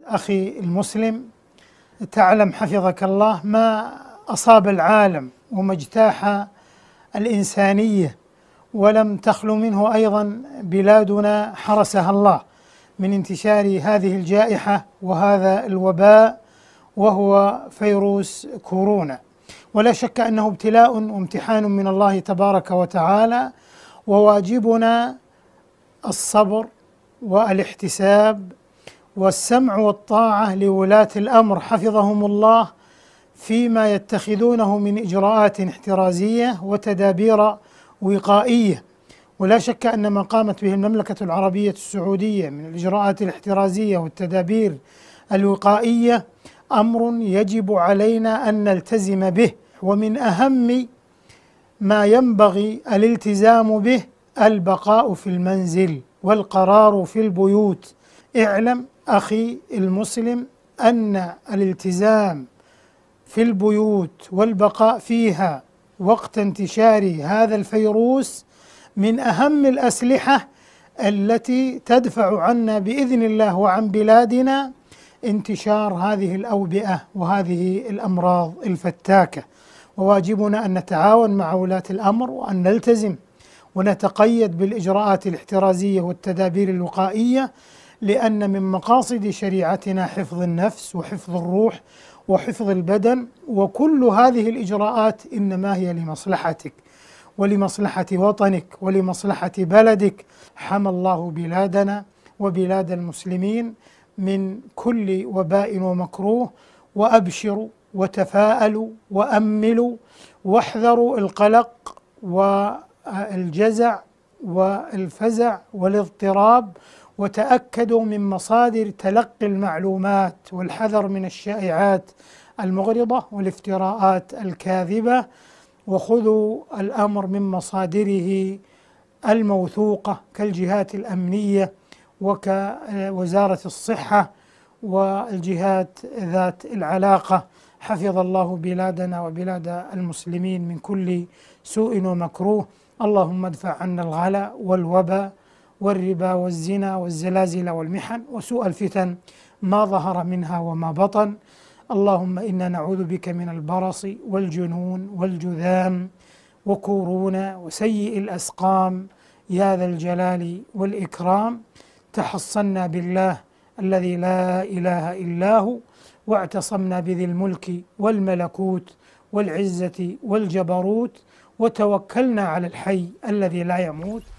أخي المسلم، تعلم حفظك الله ما أصاب العالم وما اجتاح الإنسانية ولم تخلو منه أيضا بلادنا حرسها الله من انتشار هذه الجائحة وهذا الوباء وهو فيروس كورونا. ولا شك أنه ابتلاء وامتحان من الله تبارك وتعالى، وواجبنا الصبر والاحتساب والسمع والطاعة لولاة الأمر حفظهم الله فيما يتخذونه من إجراءات احترازية وتدابير وقائية. ولا شك أن ما قامت به المملكة العربية السعودية من الإجراءات الاحترازية والتدابير الوقائية أمر يجب علينا أن نلتزم به، ومن أهم ما ينبغي الالتزام به البقاء في المنزل والقرار في البيوت. اعلم أخي المسلم أن الالتزام في البيوت والبقاء فيها وقت انتشار هذا الفيروس من أهم الأسلحة التي تدفع عنا بإذن الله وعن بلادنا انتشار هذه الأوبئة وهذه الأمراض الفتاكة. وواجبنا أن نتعاون مع ولاة الأمر وأن نلتزم ونتقيد بالإجراءات الاحترازية والتدابير الوقائية، لأن من مقاصد شريعتنا حفظ النفس وحفظ الروح وحفظ البدن، وكل هذه الإجراءات إنما هي لمصلحتك ولمصلحة وطنك ولمصلحة بلدك. حمى الله بلادنا وبلاد المسلمين من كل وباء ومكروه، وأبشروا وتفاءلوا وأملوا واحذروا القلق والجزع والفزع والاضطراب، وتأكدوا من مصادر تلقي المعلومات والحذر من الشائعات المغرضة والافتراءات الكاذبة، وخذوا الأمر من مصادره الموثوقة كالجهات الأمنية وكوزارة الصحة والجهات ذات العلاقة. حفظ الله بلادنا وبلاد المسلمين من كل سوء ومكروه. اللهم ادفع عنا الغلا والوبا والربا والزنا والزلازل والمحن وسوء الفتن ما ظهر منها وما بطن. اللهم إنا نعوذ بك من البرص والجنون والجذام وكورونا وسيء الأسقام يا ذا الجلال والإكرام. تحصنا بالله الذي لا إله إلا هو، واعتصمنا بذي الملك والملكوت والعزة والجبروت، وتوكلنا على الحي الذي لا يموت.